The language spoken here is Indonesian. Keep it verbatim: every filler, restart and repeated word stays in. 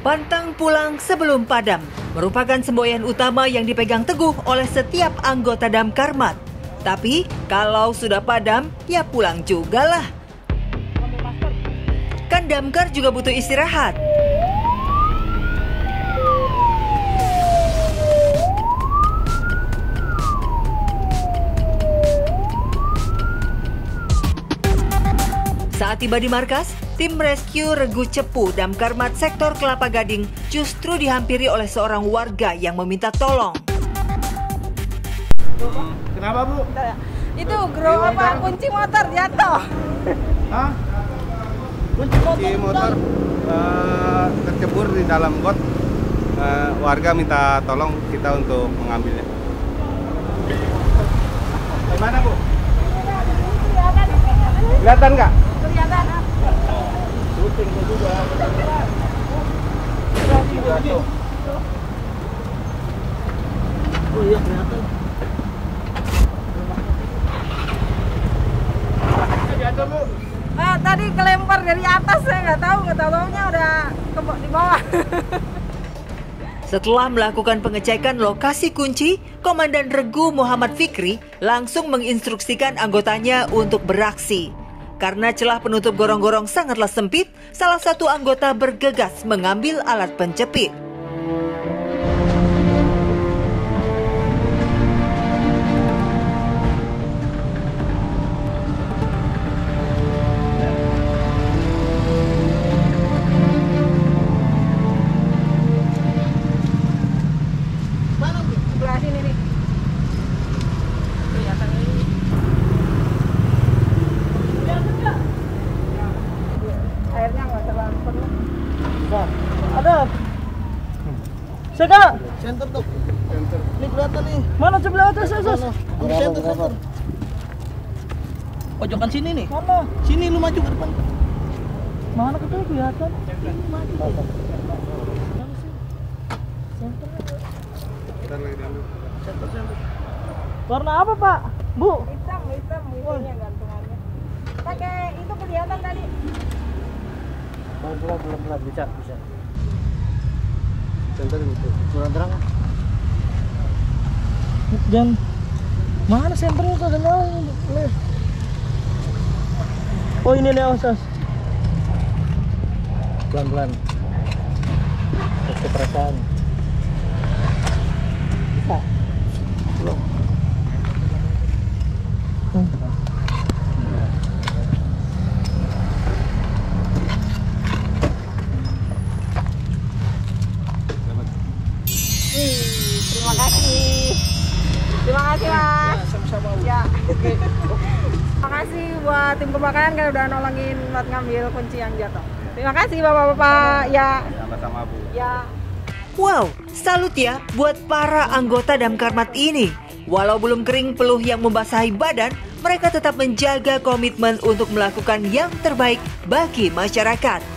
Pantang pulang sebelum padam merupakan semboyan utama yang dipegang teguh oleh setiap anggota Damkarmat. Tapi kalau sudah padam, ya pulang juga lah. Kan Damkar juga butuh istirahat. Saat tiba di markas, tim rescue Regu Cepu Damkarmat Sektor Kelapa Gading justru dihampiri oleh seorang warga yang meminta tolong. Kenapa, Bu? Itu grow apa kunci motor jatuh. Hah? Kunci motor, kunci motor uh, tercebur di dalam got. Uh, warga minta tolong kita untuk mengambilnya. Gimana, Bu? Kelihatan nggak? Kelihatan. Syuting juga. Oh iya kelihatan. Jatuh, Bu. Ah, tadi kelempar dari atas, saya nggak tahu, nggak tahu taunya udah ke di bawah. Setelah melakukan pengecekan lokasi kunci, Komandan Regu Muhammad Fikri langsung menginstruksikan anggotanya untuk beraksi. Karena celah penutup gorong-gorong sangatlah sempit, salah satu anggota bergegas mengambil alat penjepit. Sebelah sini nih. Kelihatan ini. Airnya nggak terlalu penuh. Ada. Seka. Center tuh. Center. Ini kelihatan nih. Mana sebelah atas, atas. Ini center, center. Pojokan sini nih. Mana? Sini lu maju ke depan. Mana kita kelihatan? Kita lagi diambil. Center, center. Warna apa, Pak? Bu? Hitam, hitam, ininya gantungannya. Pakai itu kelihatan tadi. Belum, belum, belum, belum. Bisa, bisa. Center itu. Kurang terang. Dan mana senternya tuh? Dan oh ini nih, Osas. Pelan-pelan. Kasih perasaan. Bisa. Belum. Hmm. Wih, terima kasih. Terima kasih, Mas. Ya, sama-sama. Ya. Oke. Terima kasih buat tim kebakaran kan udah nolongin buat ngambil kunci yang jatuh. Terima kasih Bapak-bapak. Ya. Sama-sama, Bu. Ya. Wow, salut ya buat para anggota Damkarmat ini. Walau belum kering peluh yang membasahi badan, mereka tetap menjaga komitmen untuk melakukan yang terbaik bagi masyarakat.